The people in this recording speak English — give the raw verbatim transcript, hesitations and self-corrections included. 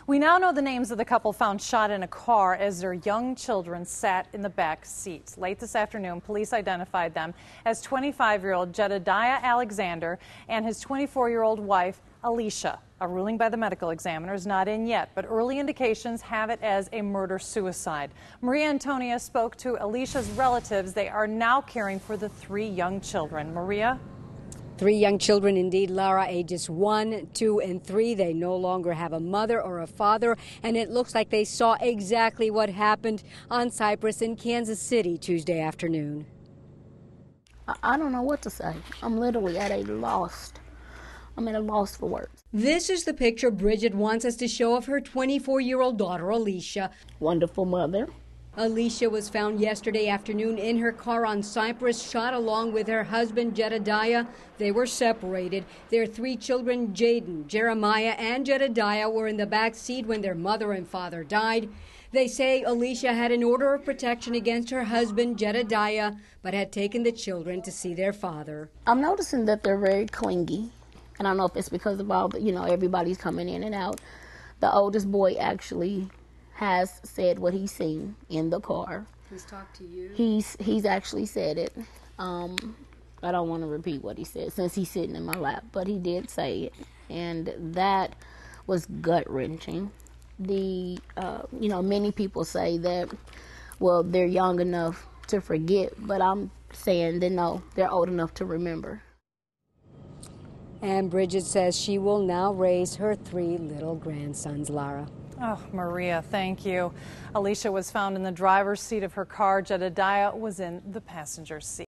We now know the names of the couple found shot in a car as their young children sat in the back seats. Late this afternoon, police identified them as twenty-five-year-old Jedediah Alexander and his twenty-four-year-old wife, Alicia. A ruling by the medical examiner is not in yet, but early indications have it as a murder-suicide. Maria Antonia spoke to Alicia's relatives. They are now caring for the three young children. Maria? Three young children indeed, Lara, ages one, two, and three. They no longer have a mother or a father, and it looks like they saw exactly what happened on Cypress in Kansas City Tuesday afternoon. I don't know what to say. I'm literally at a loss. I'm at a loss for words. This is the picture Bridget wants us to show of her twenty-four-year-old daughter, Alicia. Wonderful mother. Alicia was found yesterday afternoon in her car on Cypress, shot along with her husband, Jedediah. They were separated. Their three children, Jaden, Jeremiah, and Jedediah, were in the back seat when their mother and father died. They say Alicia had an order of protection against her husband, Jedediah, but had taken the children to see their father. I'm noticing that they're very clingy. And I don't know if it's because of all the, you know, everybody's coming in and out. The oldest boy actually has said what he's seen in the car. He's talked to you? He's he's actually said it. Um, I don't want to repeat what he said since he's sitting in my lap, but he did say it, and that was gut-wrenching. The uh, you know, many people say that, well, they're young enough to forget, but I'm saying that no, they're old enough to remember. And Bridget says she will now raise her three little grandsons, Lara. Oh, Maria, thank you. Alicia was found in the driver's seat of her car. Jedediah was in the passenger seat.